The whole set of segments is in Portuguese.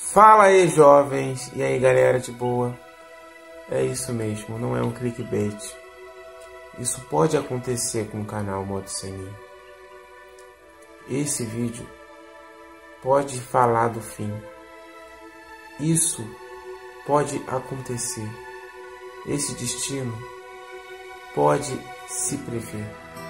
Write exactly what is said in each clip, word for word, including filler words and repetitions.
Fala aí, jovens! E aí, galera de boa? É isso mesmo, não é um clickbait. Isso pode acontecer com o canal Modo Senin. Esse vídeo pode falar do fim. Isso pode acontecer. Esse destino pode se prever.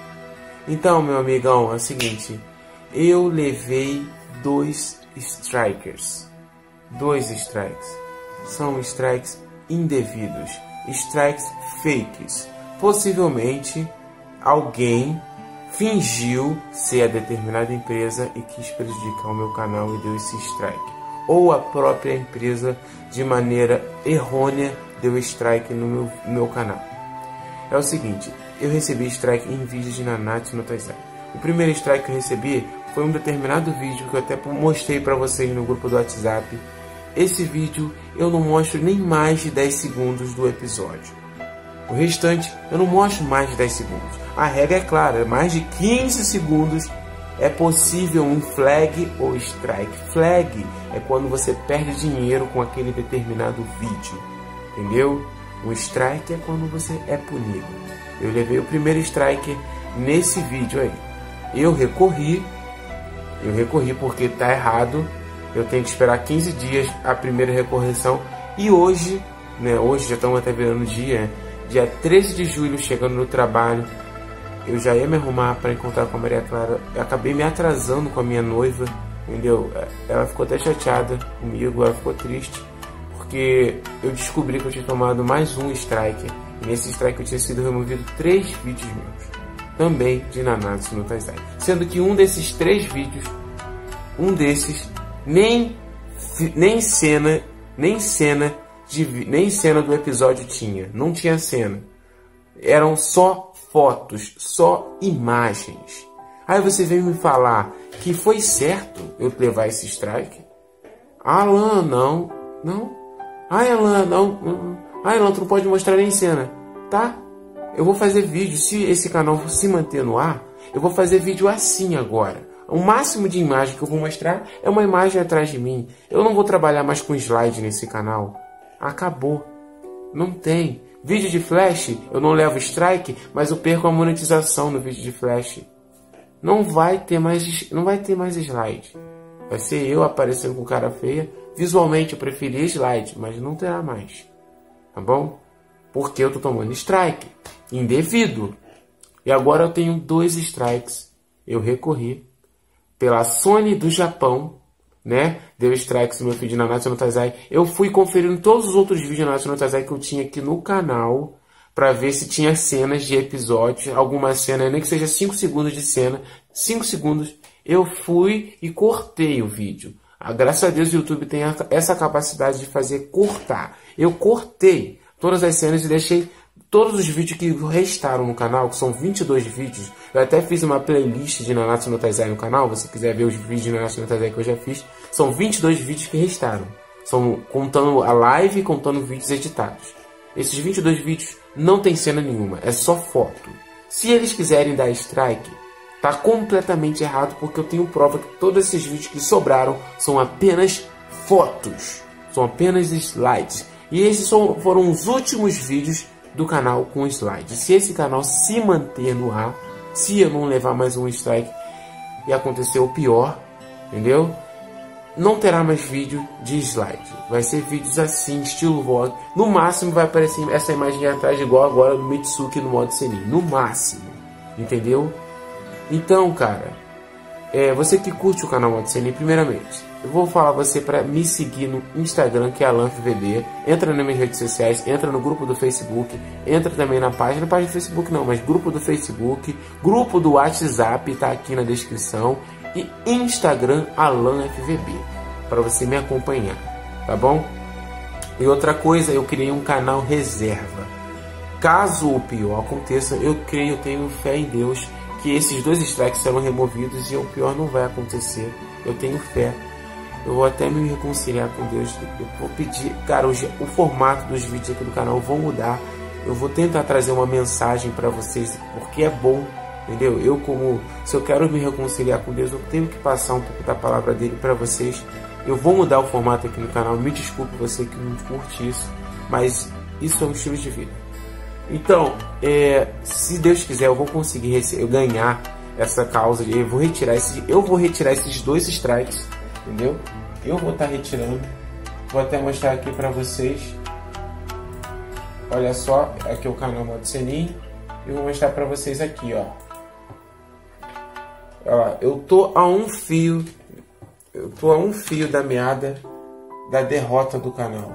Então, meu amigão, é o seguinte. Eu levei dois strikers. Dois strikes. São strikes indevidos. Strikes fakes. Possivelmente alguém fingiu ser a determinada empresa e quis prejudicar o meu canal e deu esse strike. Ou a própria empresa, de maneira errônea, deu strike no meu, no meu canal. É o seguinte, eu recebi strike em vídeos de Nanatsu no Taizai. O primeiro strike que eu recebi foi um determinado vídeo que eu até mostrei para vocês no grupo do WhatsApp. Esse vídeo eu não mostro nem mais de dez segundos do episódio. O restante eu não mostro mais de dez segundos. A regra é clara, mais de quinze segundos é possível um flag ou strike. Flag é quando você perde dinheiro com aquele determinado vídeo, entendeu? O strike é quando você é punido. Eu levei o primeiro strike nesse vídeo aí. Eu recorri, eu recorri porque tá errado. Eu tenho que esperar quinze dias a primeira recorreção. E hoje, né, hoje já estamos até virando dia, dia treze de julho, chegando no trabalho, eu já ia me arrumar para encontrar com a Maria Clara. Eu acabei me atrasando com a minha noiva, entendeu? Ela ficou até chateada comigo, ela ficou triste, porque eu descobri que eu tinha tomado mais um strike. E nesse strike eu tinha sido removido três vídeos meus, também de Nanatsu no Taizai. Sendo que um desses três vídeos, um desses, nem, nem cena, nem cena, de, nem cena do episódio tinha. Não tinha cena. Eram só fotos, só imagens. Aí você veio me falar que foi certo eu levar esse strike? Alan, não, não. Ai, Alan, não, não. Ai, Alan, tu não pode mostrar nem cena. Tá? Eu vou fazer vídeo, se esse canal se manter no ar, eu vou fazer vídeo assim agora. O máximo de imagem que eu vou mostrar é uma imagem atrás de mim. Eu não vou trabalhar mais com slide nesse canal. Acabou. Não tem. Vídeo de flash, eu não levo strike, mas eu perco a monetização no vídeo de flash. Não vai ter mais, não vai ter mais slide. Vai ser eu aparecendo com cara feia. Visualmente eu preferia slide, mas não terá mais. Tá bom? Porque eu tô tomando strike. Indevido. E agora eu tenho dois strikes. Eu recorri pela Sony do Japão, né? Deu strikes no meu vídeo de Nanatsu no Taizai. Eu fui conferindo todos os outros vídeos de Nanatsu no Taizai que eu tinha aqui no canal para ver se tinha cenas de episódios, alguma cena, nem que seja cinco segundos de cena, cinco segundos. Eu fui e cortei o vídeo. Ah, graças a Deus o YouTube tem essa capacidade de fazer cortar. Eu cortei todas as cenas e deixei todos os vídeos que restaram no canal, que são vinte e dois vídeos. Eu até fiz uma playlist de Nanatsu no Taizai no canal. Se você quiser ver os vídeos de Nanatsu no Taizai que eu já fiz, são vinte e dois vídeos que restaram. São contando a live e contando vídeos editados. Esses vinte e dois vídeos não tem cena nenhuma, é só foto. Se eles quiserem dar strike, tá completamente errado, porque eu tenho prova que todos esses vídeos que sobraram são apenas fotos. São apenas slides. E esses foram os últimos vídeos do canal com slide. Se esse canal se manter no ar, se eu não levar mais um strike e acontecer o pior, entendeu? Não terá mais vídeo de slide. Vai ser vídeos assim, estilo vlog. No máximo vai aparecer essa imagem atrás, igual agora do Mitsuki no Modo Senin. No máximo, entendeu? Então, cara, é, você que curte o canal Modo Senin, primeiramente, eu vou falar você para me seguir no Instagram, que é Alan F V B. Entra nas minhas redes sociais, entra no grupo do Facebook, entra também na página, página do Facebook não, mas grupo do Facebook, grupo do WhatsApp, tá aqui na descrição, e Instagram Alan F V B, para você me acompanhar, tá bom? E outra coisa, eu criei um canal reserva. Caso o pior aconteça, eu creio, eu tenho fé em Deus, que esses dois strikes serão removidos e o pior não vai acontecer. Eu tenho fé. Eu vou até me reconciliar com Deus. Eu vou pedir, cara, o, o formato dos vídeos aqui do canal vão mudar. Eu vou tentar trazer uma mensagem para vocês, porque é bom, entendeu? Eu, como, se eu quero me reconciliar com Deus, eu tenho que passar um pouco da palavra dele para vocês. Eu vou mudar o formato aqui no canal, me desculpe você que não curte isso, mas isso é um estilo de vida. Então, é, se Deus quiser, eu vou conseguir eu ganhar essa causa. Eu vou retirar esse, eu vou retirar esses dois strikes, entendeu? Eu vou estar retirando. Vou até mostrar aqui para vocês. Olha só, aqui é o canal Modo Senin. E vou mostrar para vocês aqui, ó. Ó, eu tô a um fio, eu tô a um fio da meada da derrota do canal.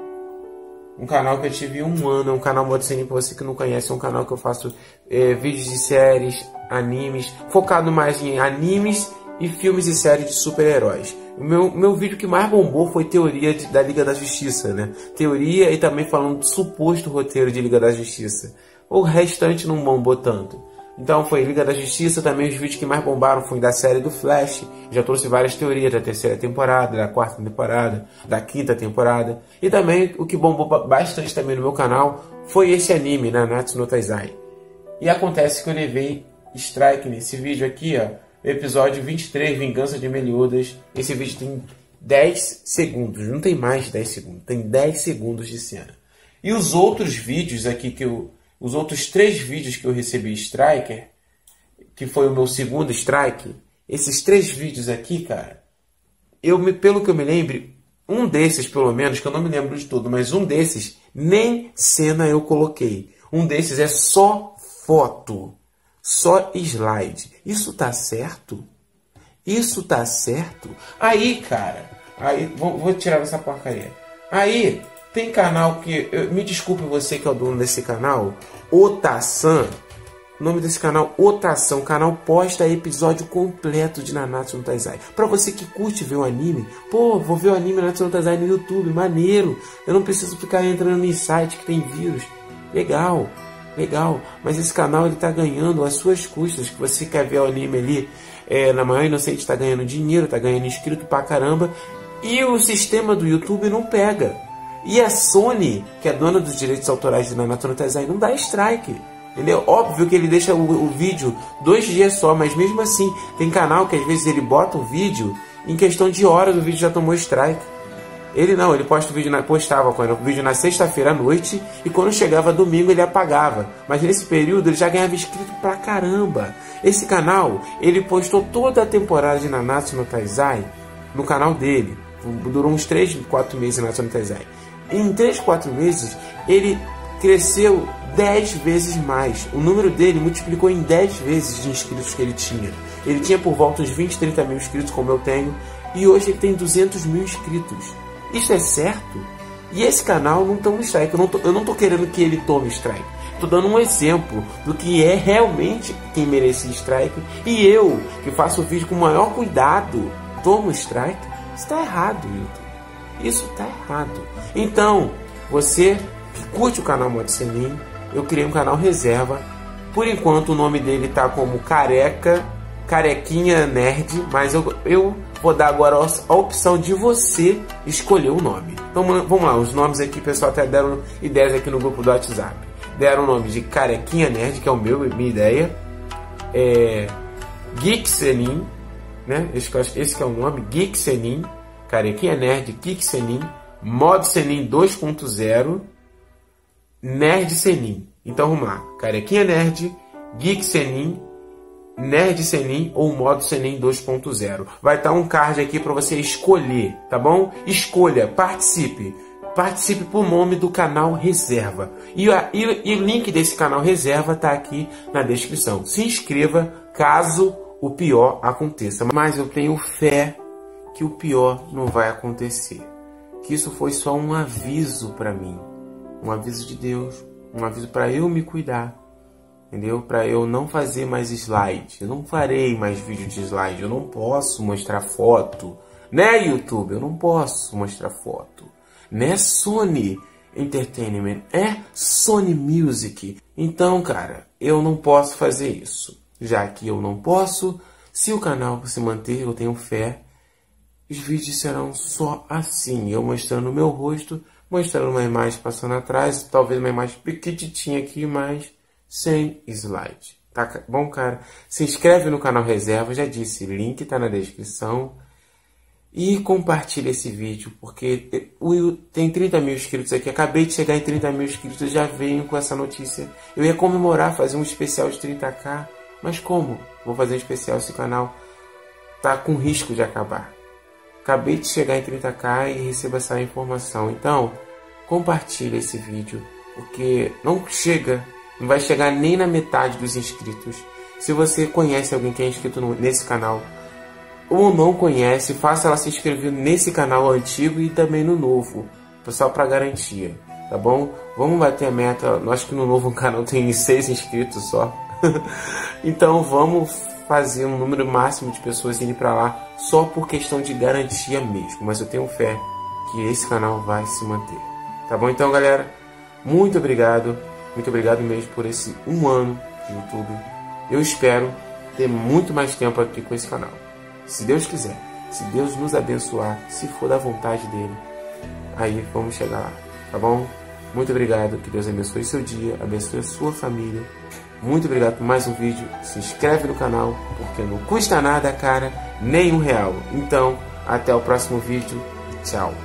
Um canal que eu tive um ano, é um canal Modo Senin, para você que não conhece, é um canal que eu faço é, vídeos de séries, animes, focado mais em animes e filmes e séries de super-heróis. O meu, meu vídeo que mais bombou foi teoria de, da Liga da Justiça, né? Teoria e também falando do suposto roteiro de Liga da Justiça. O restante não bombou tanto. Então foi Liga da Justiça, também os vídeos que mais bombaram foi da série do Flash. Já trouxe várias teorias da terceira temporada, da quarta temporada, da quinta temporada. E também o que bombou bastante também no meu canal foi esse anime, né, Nanatsu no Taizai. E acontece que eu levei strike nesse vídeo aqui, ó, episódio vinte e três, Vingança de Meliodas. Esse vídeo tem dez segundos, não tem mais de dez segundos, tem dez segundos de cena. E os outros vídeos aqui que eu... Os outros três vídeos que eu recebi striker, que foi o meu segundo strike, esses três vídeos aqui, cara, eu me, pelo que eu me lembre, um desses, pelo menos, que eu não me lembro de tudo, mas um desses, nem cena eu coloquei. Um desses é só foto, só slide. Isso tá certo? Isso tá certo? Aí, cara, aí, vou, vou tirar essa porcaria. Aí... Tem canal que... Eu, me desculpe você que é o dono desse canal. Otasan. O nome desse canal, Otasan. O canal posta episódio completo de Nanatsu no Taizai. Pra você que curte ver o anime. Pô, vou ver o anime Nanatsu no Taizai no YouTube. Maneiro. Eu não preciso ficar entrando em site que tem vírus. Legal. Legal. Mas esse canal ele tá ganhando às suas custas. Que você quer ver o anime ali. É, na maior inocente tá ganhando dinheiro. Tá ganhando inscrito pra caramba. E o sistema do YouTube não pega. E a Sony, que é dona dos direitos autorais de Nanatsu no Taizai, não dá strike. Entendeu? Óbvio que ele deixa o, o vídeo dois dias só, mas mesmo assim, tem canal que às vezes ele bota o vídeo, em questão de horas o vídeo já tomou strike. Ele não, ele posta o vídeo na, postava o vídeo na sexta-feira à noite, e quando chegava domingo ele apagava. Mas nesse período ele já ganhava inscrito pra caramba. Esse canal, ele postou toda a temporada de Nanatsu no Taizai no canal dele. Durou uns três, quatro meses Nanatsu no Taizai. Em três, quatro meses, ele cresceu dez vezes mais. O número dele multiplicou em dez vezes de inscritos que ele tinha. Ele tinha por volta uns vinte, trinta mil inscritos, como eu tenho, e hoje ele tem duzentos mil inscritos. Isso é certo? E esse canal não toma strike. Eu não tô, eu não tô querendo que ele tome strike. Estou dando um exemplo do que é realmente quem merece strike. E eu, que faço o vídeo com o maior cuidado, tomo strike. Isso está errado, YouTube. Isso tá errado. Então, você que curte o canal Modo Senin, eu criei um canal reserva. Por enquanto o nome dele tá como Careca, Carequinha Nerd, mas eu, eu vou dar agora a opção de você escolher o nome. Então vamos lá, os nomes aqui, pessoal, até deram ideias aqui no grupo do WhatsApp. Deram o nome de Carequinha Nerd, que é o meu, minha ideia. É, Geek Senin, né? Esse, esse que é o nome, Geek Senin. Carequinha Nerd, Geek Senin, Modo Senin dois ponto zero, Nerd Senin. Então vamos lá, Carequinha Nerd, Geek Senin, Nerd Senin ou Modo Senin dois ponto zero. Vai estar um card aqui para você escolher, tá bom? Escolha, participe. Participe por nome do canal Reserva. E, a, e, e o link desse canal Reserva está aqui na descrição. Se inscreva caso o pior aconteça. Mas eu tenho fé que o pior não vai acontecer. Que isso foi só um aviso para mim. Um aviso de Deus. Um aviso para eu me cuidar. Entendeu? Para eu não fazer mais slide. Eu não farei mais vídeo de slide. Eu não posso mostrar foto. Né, YouTube? Eu não posso mostrar foto. Né, Sony Entertainment? É Sony Music. Então, cara, eu não posso fazer isso. Já que eu não posso, se o canal se manter, eu tenho fé, os vídeos serão só assim, eu mostrando o meu rosto, mostrando uma imagem passando atrás, talvez uma imagem pequititinha aqui, mas sem slide. Tá bom, cara? Se inscreve no canal Reserva, já disse, link tá na descrição. E compartilhe esse vídeo, porque o Will tem trinta mil inscritos aqui. Acabei de chegar em trinta mil inscritos, já venho com essa notícia. Eu ia comemorar, fazer um especial de trinta k, mas como? Vou fazer um especial, esse canal tá com risco de acabar. Acabei de chegar em trinta k e recebo essa informação. Então, compartilhe esse vídeo, porque não chega, não vai chegar nem na metade dos inscritos. Se você conhece alguém que é inscrito no, nesse canal, ou não conhece, faça ela se inscrever nesse canal antigo e também no novo, só para garantia, tá bom? Vamos bater a meta. Acho que no novo canal tem seis inscritos só. Então vamos fazer um número máximo de pessoas indo para lá, só por questão de garantia mesmo. Mas eu tenho fé que esse canal vai se manter, tá bom? Então, galera, muito obrigado, muito obrigado mesmo por esse um ano de YouTube. Eu espero ter muito mais tempo aqui com esse canal. Se Deus quiser, se Deus nos abençoar, se for da vontade dele, aí vamos chegar lá, tá bom? Muito obrigado, que Deus abençoe seu dia, abençoe a sua família. Muito obrigado por mais um vídeo. Se inscreve no canal, porque não custa nada, cara, nem um real. Então, até o próximo vídeo. Tchau.